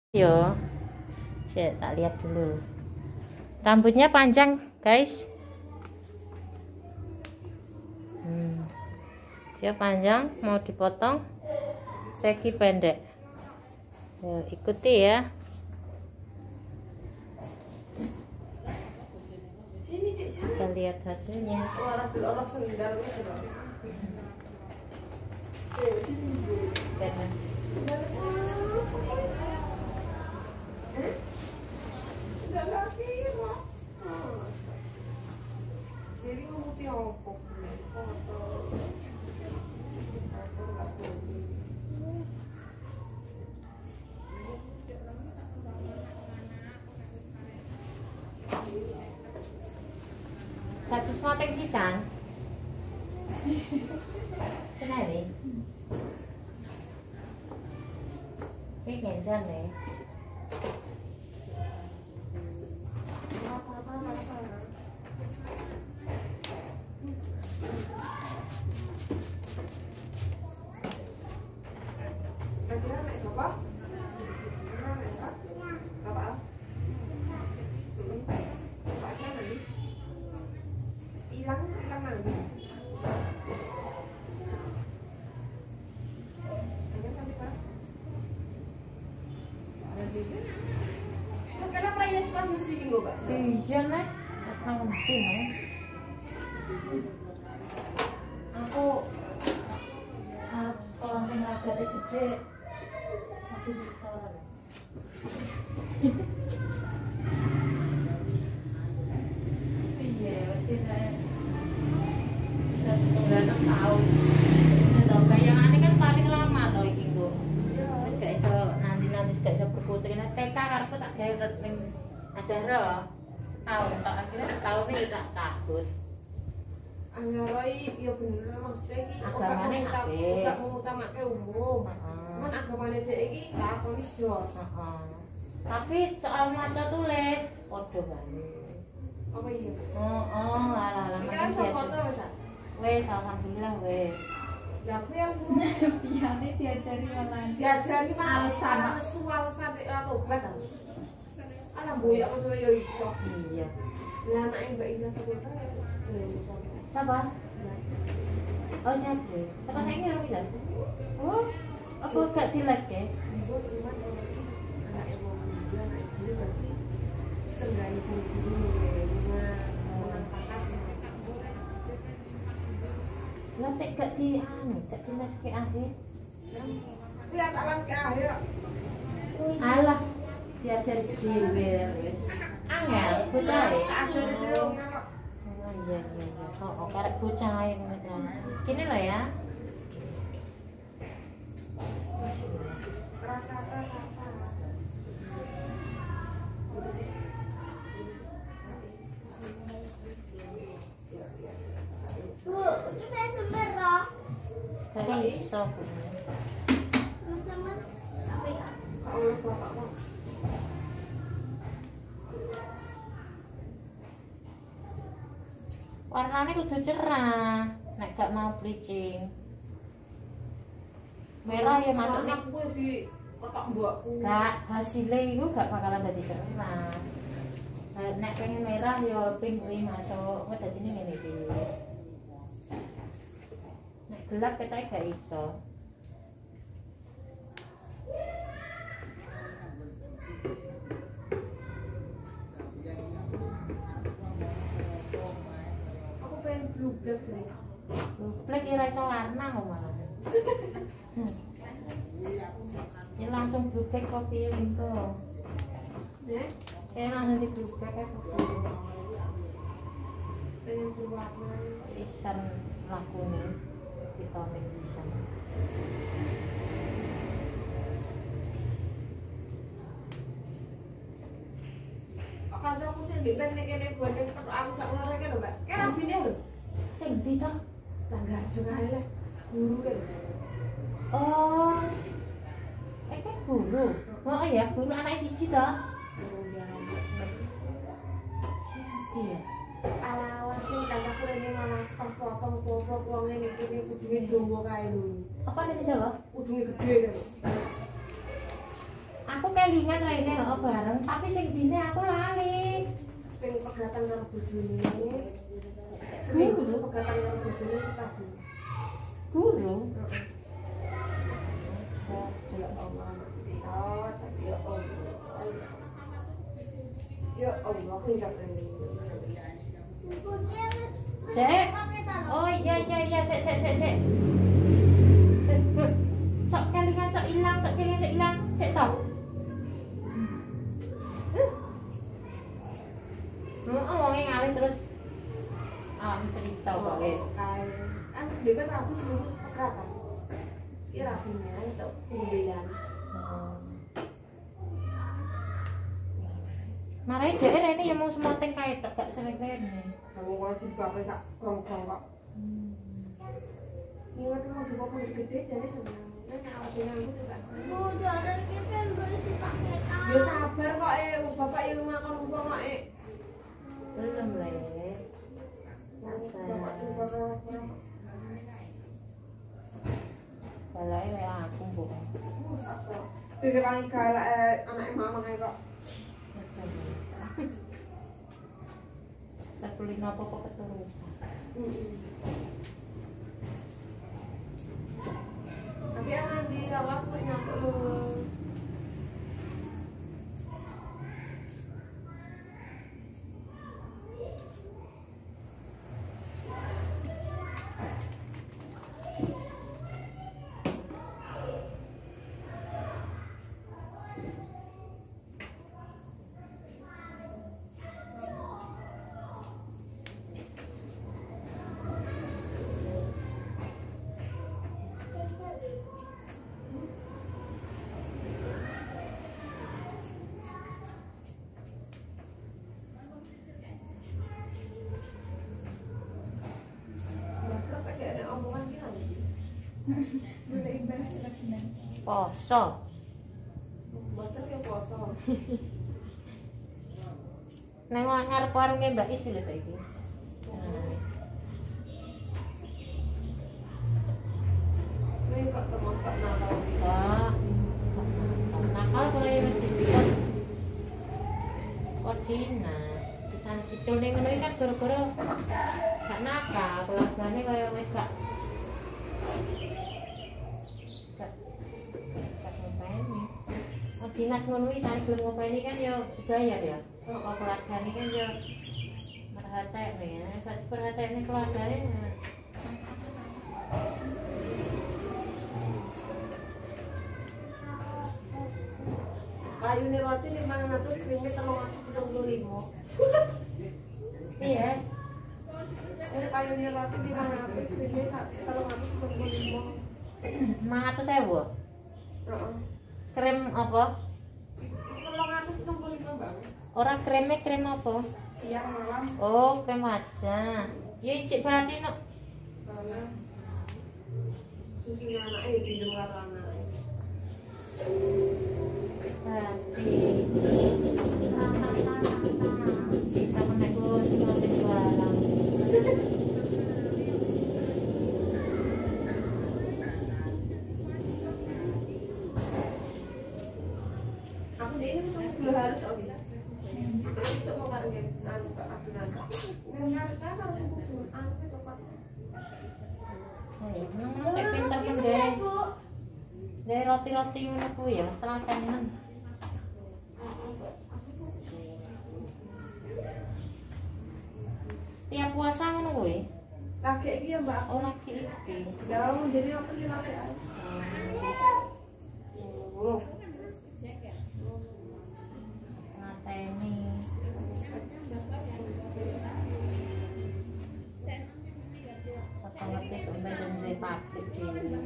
Yo, saya tak lihat dulu. Rambutnya panjang, guys. Dia panjang, mau dipotong. Seki pendek. Yo, ikuti ya. Kita lihat hasilnya. Satu semoteng sisan. Senang ini kencan nih. Kenapa ya sekarang di sini nggak? Iya nih, aku aku harus sekolah tenaga gede masih di sekolah. Iya, tidak. Sudah 6 tahun. Tahu bayangannya kan paling lama tau iki nggo. Wis gak iso nanti gak iso berputih nek TK karepku tak gawe ning Azhara. Tahun tak akhirnya setahun ini tak takut. Anggaroi ya bener maksudnya iki Agamane apik. gak mengutamakan umum. Kan agamane dhek iki takoni jos. Tapi soal maca tulis padha bae. Apa iya? Alah. Iki kan sok maca wis. Wes alhamdulillah wes. Ya aku yang Piane diajari malah. diajari alasan alasan ora tobat ta. Ana boyo aku suwe yo iso. Iya. Lah anake Mbak Indah tobat ta. Sabar. Oh siapa? Apa saya ngira bisa? Oh, aku gak diles ke? Lah tek gak di gak diles ke akhir. Lihat alas ke akhir. Alah, diajar dhewe wis. Angel bocah e. Ajari dhewe ngelok. Iya. Oh, karek bocah ae ngono. Kene lho ya. Bu, kita semerah. Gak iso. Sama apa ya? Allah bapakmu. Warnanya kudu cerah. Nek gak mau bleaching. Merah ya masuk nih. Aku di kotak mbakku. Gak hasilnya itu gak bakalan jadi cerah. Nek pengen merah ya pink kuwi masuk. Kok dadine ngene iki. Nek gelap ketoke gak iso. Aku pengen blue black sih. Plek ora iso warna kok malah. Ya langsung blue kok piring tuh. Ya, Ya langsung di blue kok pengen berwarna. sisan lakune vitamin sisan. Kancaku sing ndek ben kene bandeng karo aku gak ngareke lho, Mbak. Kene rabine lho. Sing ndi to? Sanggarjo ae lah. Guru kan. Oh. Kan guru. Oh iya, guru anak siji to. Oh ya. Siji ya. Ala sing kancaku rene malah pas potong potong wong ngene iki udunge dawa kae lho. Apa nek dawa? Udunge gede kan. Aku kelingan rene kok bareng, tapi sing dine aku lali. Sing pegatan karo bojone. Seminggu tuh pegatan karo bojone tadi. Guru. Ya Allah, tapi ya Allah. Ya Allah, pindah ini. Dek. Oh iya, sik. Sok kelingan sok ilang, sik toh. Ngomongin ngalih terus. Cerita bae. Kan dia kan rabu seminggu pegatan. Iya rabunya itu pembilan. Marai dek rene ya mau semoting kae tok gak seneng-seneng. Kamu wajib bapak sak krong-krong kok. Ingat mau coba pun gede jadi senang. Nek awaknya aku juga. Oh, jalan kita beli pakai Ya sabar kok bapak yang makan umpama kok Belum le. Salah kayak aku, Bu. Tidak wangi galak anak mama kayak kok. Tak kulit apa kok keturunan. Tapi anak dirawat kulit nyampe lu. Poso. Bater ya poso. Nang ngarep warunge Mbak Is lho saiki. Nih kok temen kok nakal. Wah. Nakal kaya wis dicicil. Koordinat. Pisan dicul ning ngono iki kan gara-gara gak nakal, keluargane kaya wis gak ngopeni. Dinas ngono iki sare gelem ngopeni kan ya dibayar ya. Kok keluargane kan ya perhatekne ya, gak perhatekne keluargane. Kayu nih roti 500, krimnya 375. Iya. Ini kayu nih roti 500, krimnya 375. 500.000. Heeh. Krim apa? 375 Bang. Ora kremnya krem apa? Siang malam. Oh, krem wajah. Ya icik berarti no. Karena susunya anaknya di luar anaknya. Berarti. Sama aku semuanya barang. Aku di ini tuh 2 hari tak bilang. Itu mau bareng anu Kak aku nanti. Nggak kan harus buku anu coklat. Kayak pinter kan deh. Dari roti-roti ngono ku ya, telaten. Tiap puasa ngono kuwi. Laki iki ya Mbak. Oh, lagi iki. Ya jadi apa sih laki aja. Oh. Ngateni. Apa ngerti sampe duwe pabrik dhewe.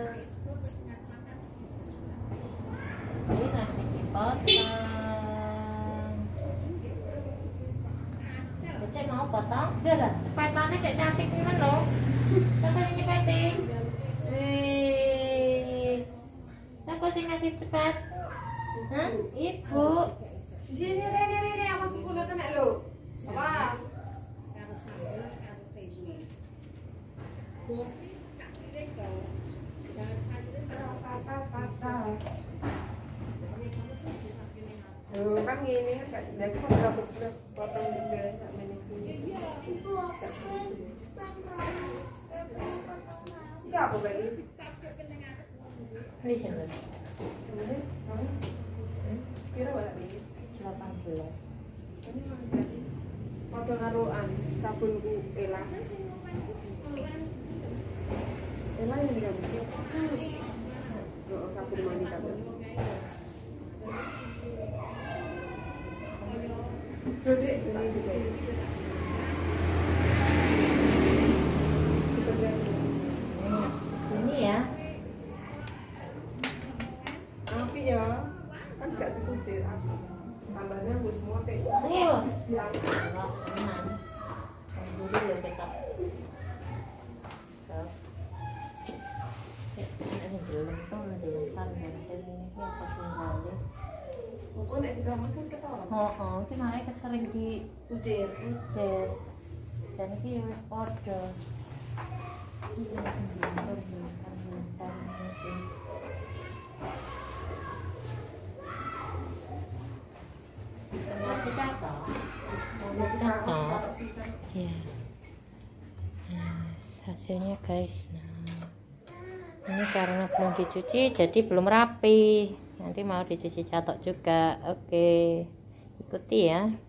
Ini nanti dipotong. toh? Udah lah, cepetannya kayak cantik gimana loh? Siapa yang cepetin? Siapa sih ngasih cepat? Hah? Ibu. Di sini nih aku tuh udah kena lo. Apa? Tuh kan gini kan dari kok udah potong juga tak manicure. Ibu, aku pengen Enggak apa bagi. Di sini. Kira berapa ini? 18. Ini mah jadi foto karuan sabunku Ella. Ella yang digambar. Oh, sabun mandi kabel. Dede, ini juga. Ini ya. Tapi ya, kan gak dikucir aku. Tambahnya aku semua kayak Iya. bilang. Enggak, aman. Dulu ya kita. Ini belum tuh dilepas ini yang pas kembali. Pokoknya nek digambar kan ketawa. Oh, itu mereka sering di Ucir. ucer. Dan ini wis padha. Ya. Hasilnya guys. Nah, ini karena belum dicuci jadi belum rapi. Nanti mau dicuci catok juga. Oke. Ikuti ya.